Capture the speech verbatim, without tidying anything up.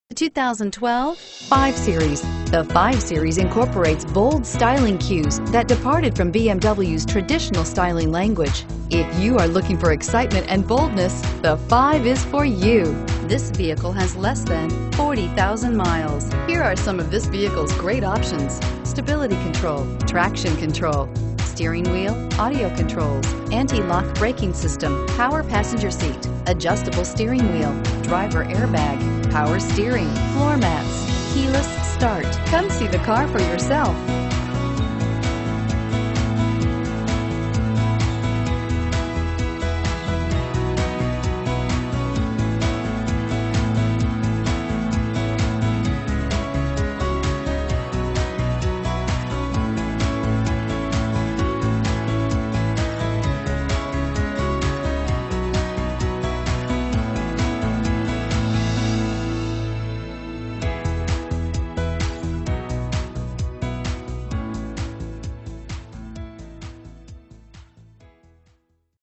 two thousand twelve five series. The five series incorporates bold styling cues that departed from B M W's traditional styling language. If you are looking for excitement and boldness, the five is for you. This vehicle has less than forty thousand miles. Here are some of this vehicle's great options: stability control, traction control, steering wheel audio controls, anti-lock braking system, power passenger seat, adjustable steering wheel, driver airbag, power steering, floor mats, keyless start. Come see the car for yourself.